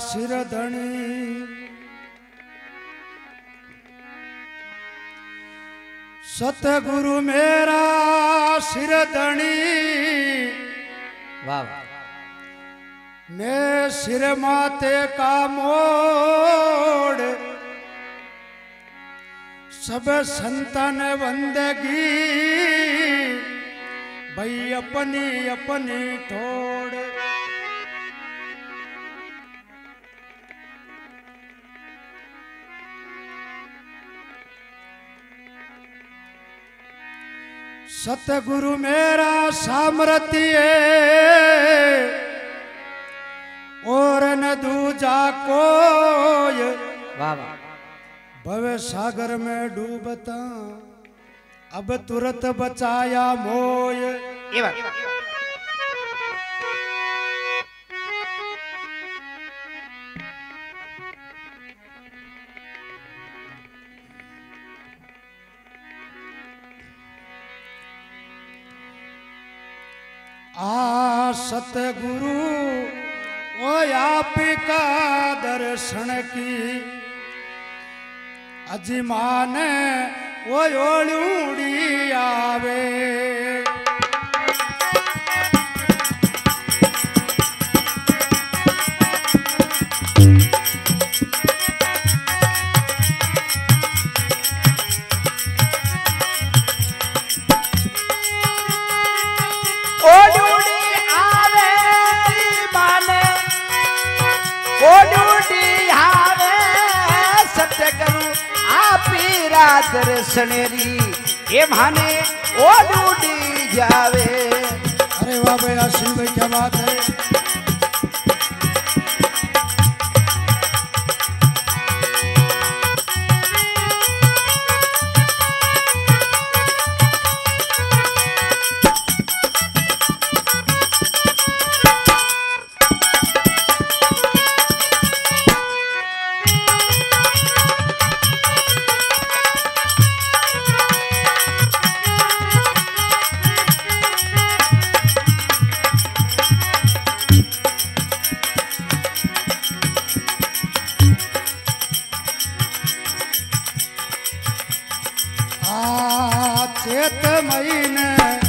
सिरधणी सतगुरु मेरा सिरधणी वाह ने सिर माते का मोड़ सब संतन बंदगी भाई अपनी अपनी ठोड़ सतगुरु मेरा सामर्थ्य और न दूजा कोय वाह वाह भव सागर में डूबता अब तुरंत बचाया मोय ये बात आ सतगुरु ओ आप का दर्शन की अजिमान वो ओलूड़ी आवे दर्शनेरी ये माने ओ डूडी जावे। अरे वाह भाई आशीष भाई क्या बात है। चेत महीने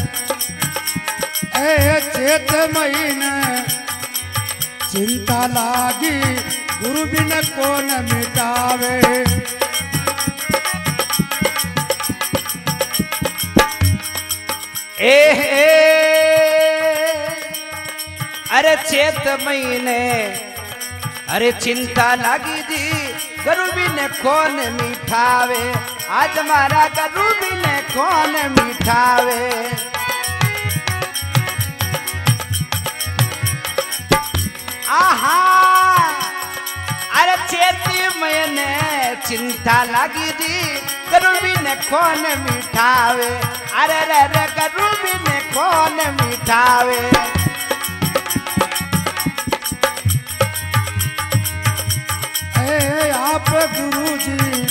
चेत महीने चिंता लागी गुरु बिन कौन मिटावे। अरे चेत महीने अरे चिंता लागी दी गरुबी ने कौन मिठावे। आज मारा गरुबी ने कौन मिठावे। आहा अरे चेती मैंने चिंता लगी दी गरुबी ने कौन मिठावे। अरे रे रे गरुबी ने कौन मिठावे। आप गुरुजी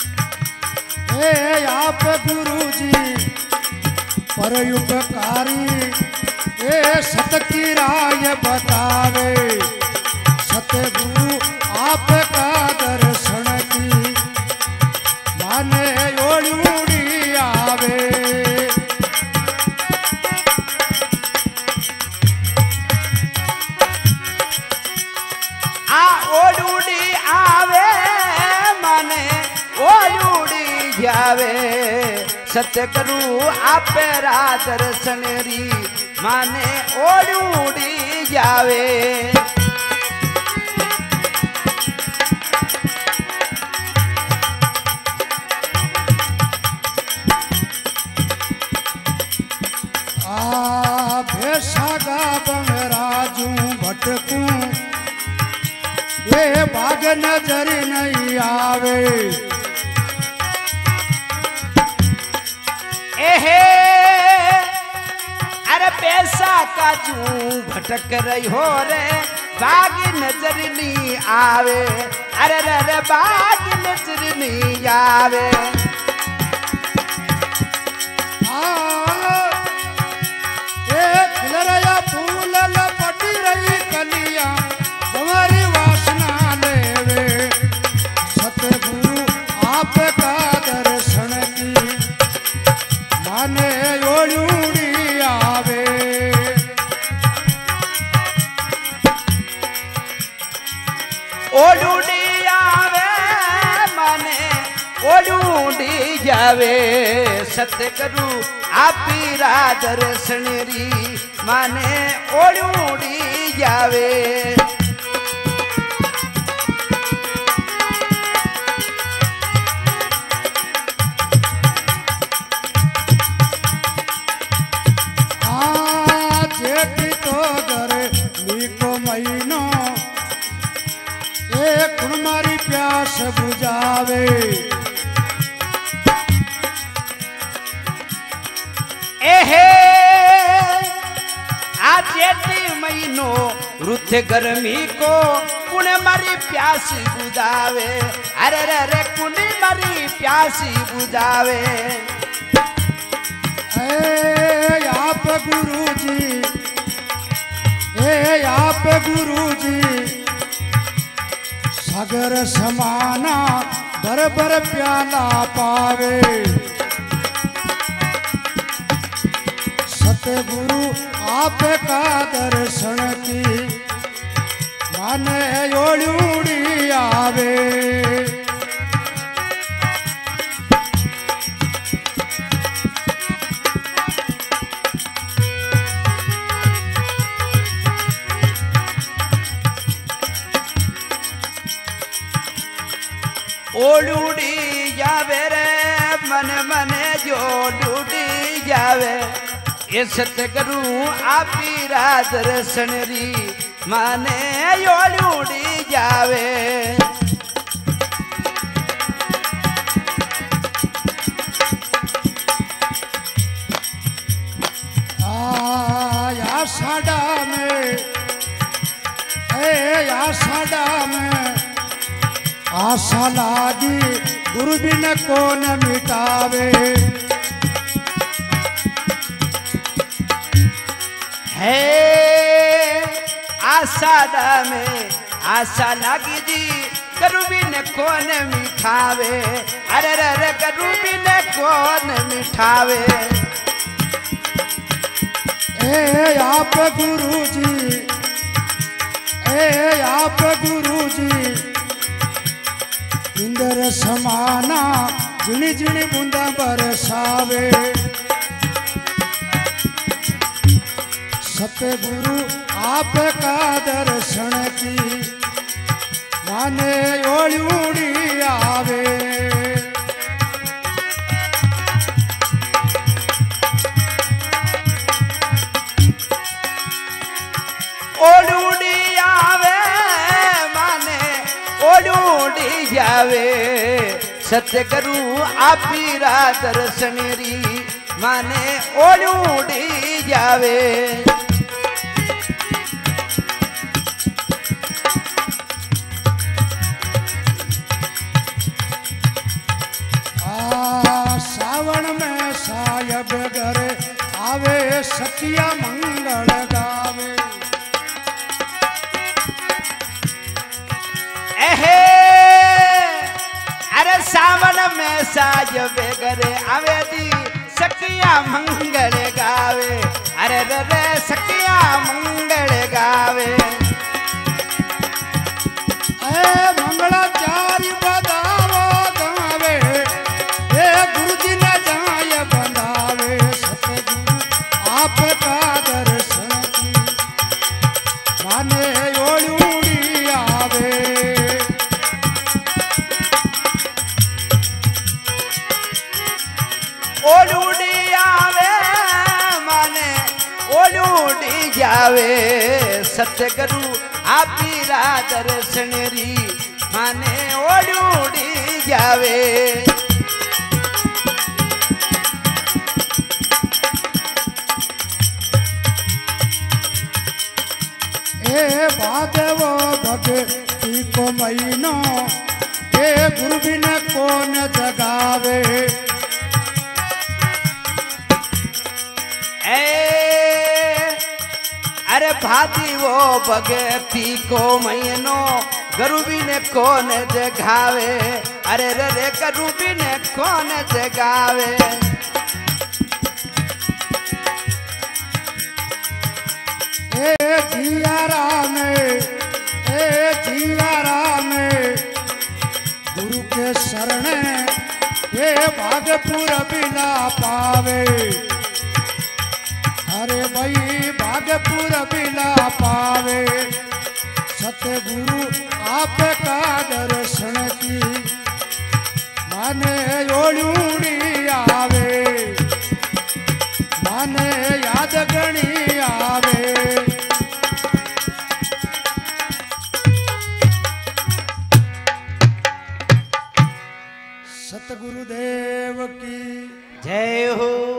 आप गुरुजी पर उपकारी सत की राय बतावे। सतगुरु आपका दर्शन की माने ओड़ी आवे। आ ओड़ी आवे माने ओड़ी जावे। सतगुरु आपरा दर्शन री माने ओड़ी जावे। भेषागा बंगराजू भटकू ये भाग नजर नहीं आवे। एहे अरे पैसा का जू भटक रही हो रे बागी नजर नहीं आवे। अरे रे रे बागी नजर नहीं आवे। फूल लपटी रही कलियां तुम्हारी वासना ओळूड़ी आवे। ओळूड़ी आवे माने ओळूड़ी जावे सतगुरु आपीरा दर्शन री माने ओळूड़ी जावे। जेठी तो गर्मी को महीनो एक मारी प्यास बुझावे। एहे आ जेठी महीनो रुथ गर्मी को कुण मारी प्यास बुझावे। अरे रे रे कुण मारी प्यास बुझावे। आप गुरुजी आप गुरुजी सागर समाना बरबर प्याला पावे। सतगुरु आप का दर्शन की माने ओळूड़ी आवे। ओळूड़ी जावे रे मन मने जो डूडी जावे। ये सतगुरु आपीरा दर्शन री माने ओळूड़ी जावे। या साडा में या साडा में आशा लागी गुरु बिन कौन मिटावे। है आषाढ़ में आशा लागी जी गुरु बिन कौन मिठावे। अरे रे रे गुरु बिन कौन मिठावे। आप गुरुजी आप गुरुजी इंद्र समाना जिनी जिनी बूंदा बरसावे। सतगुरु आप का दर्शन की माने ओळूड़ी आवे। ओळूड़ी आवे माने ओळूड़ी जावे। सतगुरु आपीरा दर्शन री माने ओळूड़ी जावे। सावन में सायब घर आवे सतिया मंगल गावे। अरे सावन में सायब घर आवे दी सखिया मंगल गावे। अरे रे रे सखिया मंगल गावे। मंगलाचारी बदावा गावे गुरुजी ने जाय बनावे। सतगुरु आप का दर्शन की माने ओळूड़ी आवे। ओळूड़ी आवे माने ओळूड़ी जावे। सतगुरु आपीरा दर्शन री माने ओळूड़ी जावे। भादवो भक्ति को महीनो गुरु बिन कौन जगावे। अरे भाती वो भगती को महीनो गरुबी ने कौन जगावे। अरे रे रे गरुबी ने कौन जगावे। भागपुर बिना पावे। अरे भाई भागपुर बिना पावे, सतगुरु आप का दर्शन की माने ओळूड़ी आवे, माने याद गणी आवे। सतगुरुदेव की जय हो।